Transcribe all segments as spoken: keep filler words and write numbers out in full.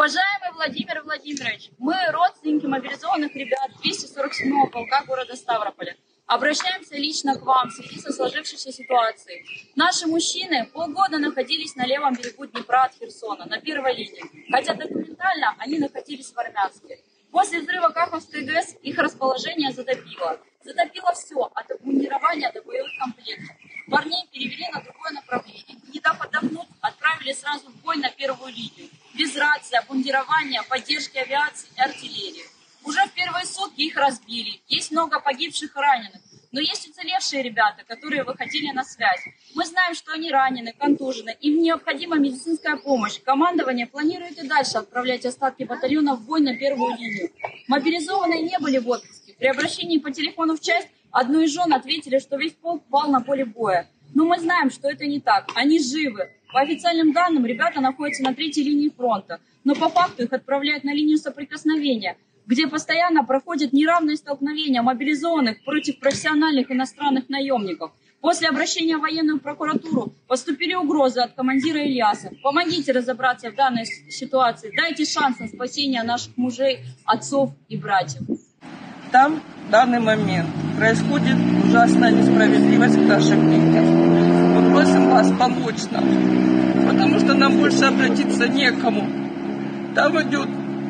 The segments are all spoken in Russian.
Уважаемый Владимир Владимирович, мы, родственники мобилизованных ребят двести сорок седьмого полка города Ставрополя, обращаемся лично к вам в связи со сложившейся ситуацией. Наши мужчины полгода находились на левом берегу Днепра от Херсона, на первой линии, хотя документально они находились в Армянске. После взрыва Каховской ГЭС их расположение затопило. Затопило все, от обмундирования до боевых комплектов. Парней перевели на другое направление. Не дав отдохнуть, отправили сразу в бой на первую линию. Без рации, обмундирования, поддержки авиации и артиллерии. Уже в первые сутки их разбили. Есть много погибших и раненых. Но есть уцелевшие ребята, которые выходили на связь. Мы знаем, что они ранены, контужены. Им необходима медицинская помощь. Командование планирует и дальше отправлять остатки батальона в бой на первую линию. Мобилизованные не были в отпуске. При обращении по телефону в часть одну из жен ответили, что весь полк пал на поле боя. Но мы знаем, что это не так. Они живы. По официальным данным, ребята находятся на третьей линии фронта. Но по факту их отправляют на линию соприкосновения, где постоянно проходят неравные столкновения мобилизованных против профессиональных иностранных наемников. После обращения в военную прокуратуру поступили угрозы от командира Ильяса. Помогите разобраться в данной ситуации. Дайте шанс на спасение наших мужей, отцов и братьев. Там в данный момент происходит ужасная несправедливость к нашим детям. Мы просим вас помочь нам, потому что нам больше обратиться некому. Там идет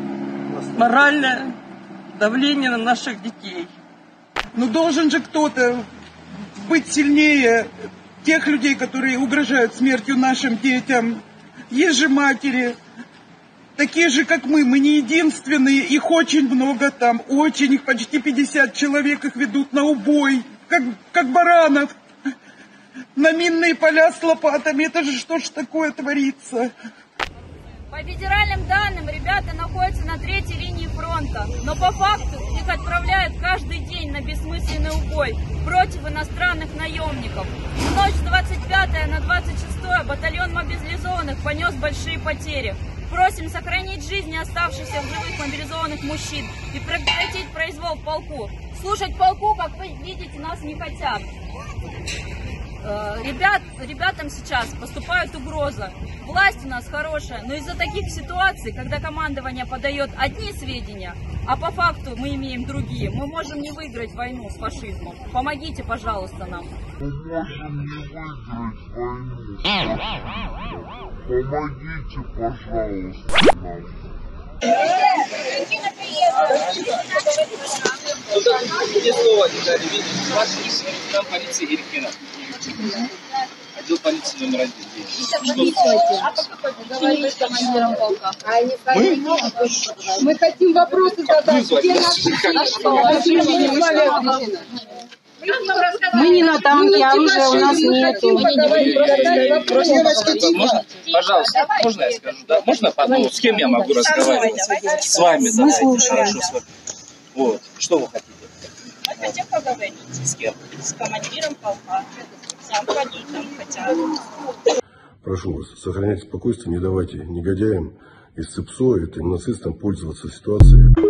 моральное давление на наших детей. Но должен же кто-то быть сильнее тех людей, которые угрожают смертью нашим детям. Есть же матери, такие же, как мы. Мы не единственные, их очень много там, очень, их почти пятьдесят человек, их ведут на убой, как, как баранов, на минные поля с лопатами. Это же что ж такое творится? По федеральным данным, ребята находятся на третьей линии фронта, но по факту их отправляют каждый день на бессмысленный убой против иностранных наемников. В ночь с двадцать пятого на двадцать шестое батальон мобилизованных понес большие потери. Просим сохранить жизни оставшихся в живых мобилизованных мужчин и прекратить произвол в полку. Слушать полку, как вы видите, нас не хотят. Ребят, ребятам сейчас поступает угроза. Власть у нас хорошая, но из-за таких ситуаций, когда командование подает одни сведения, а по факту мы имеем другие, мы можем не выиграть войну с фашизмом. Помогите, пожалуйста, нам. Помогите, пожалуйста, нам. Где слово не дали, видите? Ваш там полиции Иркина. Отдел полиции номер один. А по какой причине с командиром полка? Мы? Мы хотим вопросы задать. Где Мы не на танке, оружия у нас нету. Можно? Пожалуйста, можно я скажу? Да? Можно подумать, с кем я могу разговаривать? С вами, да, хорошо, с вами. Вот, что вы хотите? Мы хотим поговорить. С кем? С командиром полка, с замполитом хотя бы. Прошу вас, сохраняйте спокойствие, не давайте негодяям из ЦИПСО, этим нацистам пользоваться ситуацией.